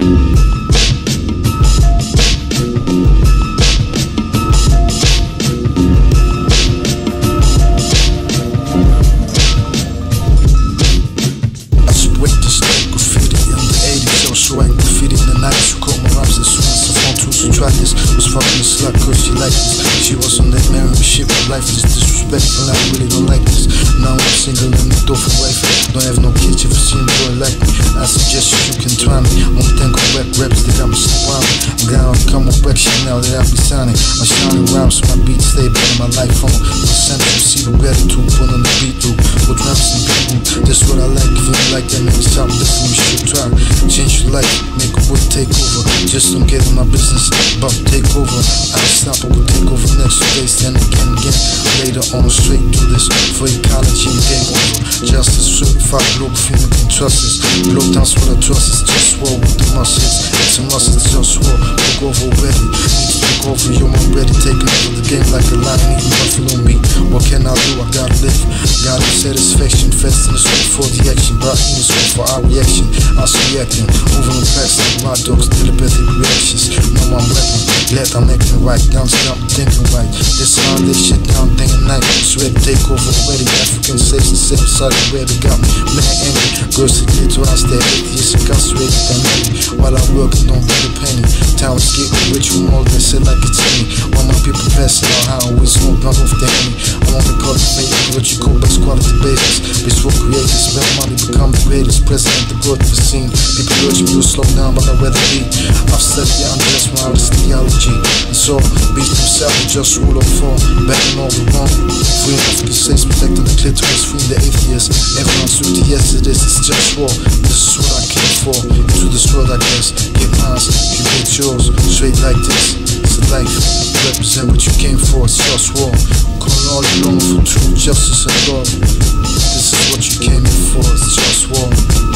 She was on that married shit, but life is disrespectful. I really don't like this. Now I'm single and the door for wife. Don't have no kids if you see me boy like me. I suggest you can try me. Won't think of rap raps that got me squirming. I'm gonna come with back shit now that I be signing. My shining rhymes so my beats stay in my life home. Percent you see the gratitude put on the beat through. With raps and people, that's what I like. If you like that, make it stop listening, you should try. Change your life, make a wood take over. Just don't get in my business, about to take over. Unstoppable take over next days, then again. Later on, straight do this for ecology and game over. Justice certified, global feeling can trust this. Blow down what I trust is JustWar with the muscles. It's a must, it's JustWar. Look over already, need to look over. You're already taking over the game like a lion eating buffalo meat. What can I do? I gotta live. Gotta satisfaction, fasting is all for the action. Brotha is all for our reaction. Us reacting, moving the past like my dogs, telepathic reactions. Now I'm rapping, glad I'm acting right. Down, stop thinking right. This all this shit down day and night. Sweat take over already. African states the same side where they got me. Man angry, girls that get to us, they're atheists incarcerated than me. While I'm working, don't get a penny. Time is getting ritual more than said like it's me. While my people passing out, I always smoke blunt off the enemy. I want to cultivate what you call best quality basis. Bitch for creators, spend money, become the greatest. President, the good for scene. People urge me to slow down, but I'd rather be. I've studied the unjust moralist theology. And so, beast himself, just rule of four. Backing all the wrong. Free African states, protecting the clitoris, freeing the atheists. Everyone's with the yes to this, it's JustWar. This is what I came for. Into this world, I guess. Get mine, you get yours. Straight like this, it's a life. Represent what you came for, it's JustWar. Calling all you long for truth, justice, and love. This is what you came here for, it's JustWar.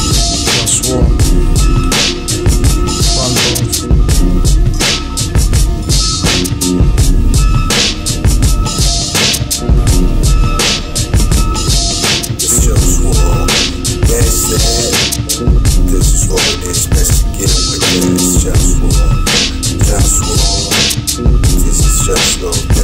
JustWar. One love. This is what it is, best to get with it. It's JustWar. JustWar. This is just love.